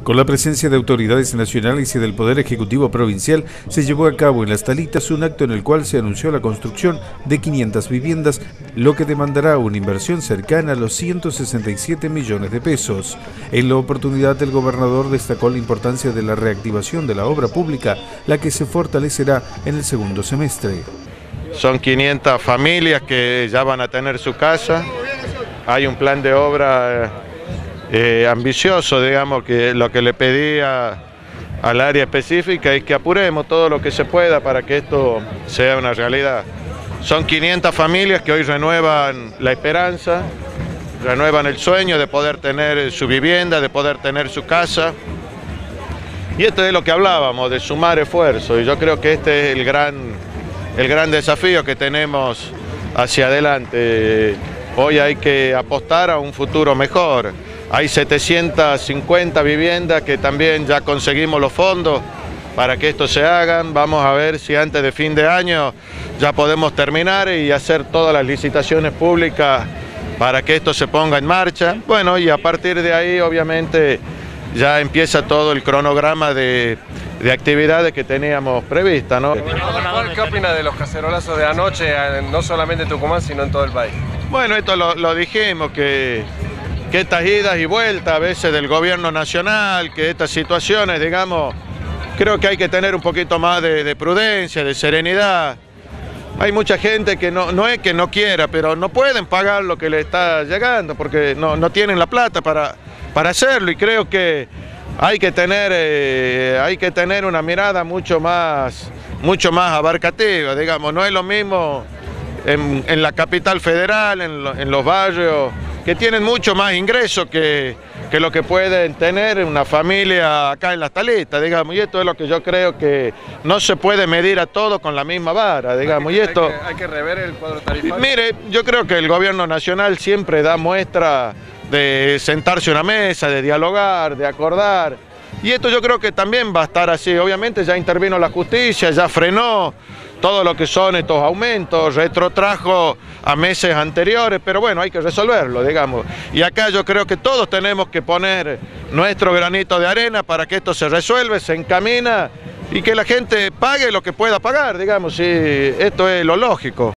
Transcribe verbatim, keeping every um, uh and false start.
Con la presencia de autoridades nacionales y del Poder Ejecutivo Provincial, se llevó a cabo en Las Talitas un acto en el cual se anunció la construcción de quinientas viviendas, lo que demandará una inversión cercana a los ciento sesenta y siete millones de pesos. En la oportunidad, el gobernador destacó la importancia de la reactivación de la obra pública, la que se fortalecerá en el segundo semestre. Son quinientas familias que ya van a tener su casa. Hay un plan de obra eh, ambicioso, digamos, que lo que le pedía al área específica es que apuremos todo lo que se pueda para que esto sea una realidad. Son quinientas familias que hoy renuevan la esperanza, renuevan el sueño de poder tener su vivienda, de poder tener su casa. Y esto es lo que hablábamos, de sumar esfuerzo, y yo creo que este es el gran, el gran desafío que tenemos hacia adelante. Hoy hay que apostar a un futuro mejor. Hay setecientas cincuenta viviendas que también ya conseguimos los fondos para que esto se hagan. Vamos a ver si antes de fin de año ya podemos terminar y hacer todas las licitaciones públicas para que esto se ponga en marcha. Bueno, y a partir de ahí obviamente ya empieza todo el cronograma de, de actividades que teníamos previstas, ¿no? ¿Qué opina de los cacerolazos de anoche, no solamente en Tucumán, sino en todo el país? Bueno, esto lo, lo dijimos, que, que estas idas y vueltas a veces del gobierno nacional, que estas situaciones, digamos, creo que hay que tener un poquito más de, de prudencia, de serenidad. Hay mucha gente que no, no es que no quiera, pero no pueden pagar lo que le está llegando, porque no, no tienen la plata para, para hacerlo, y creo que hay que tener, eh, hay que tener una mirada mucho más, mucho más abarcativa, digamos. No es lo mismo en, en la capital federal, en, lo, en los barrios, que tienen mucho más ingresos que, que lo que pueden tener una familia acá en Las Talitas, digamos. Y esto es lo que yo creo que no se puede medir a todo con la misma vara, digamos. Hay que, y esto, hay que, hay que rever el cuadro tarifario. Mire, yo creo que el gobierno nacional siempre da muestra de sentarse a una mesa, de dialogar, de acordar. Y esto yo creo que también va a estar así. Obviamente ya intervino la justicia, ya frenó todo lo que son estos aumentos, retrotrajo a meses anteriores, pero bueno, hay que resolverlo, digamos. Y acá yo creo que todos tenemos que poner nuestro granito de arena para que esto se resuelva, se encamina y que la gente pague lo que pueda pagar, digamos, y esto es lo lógico.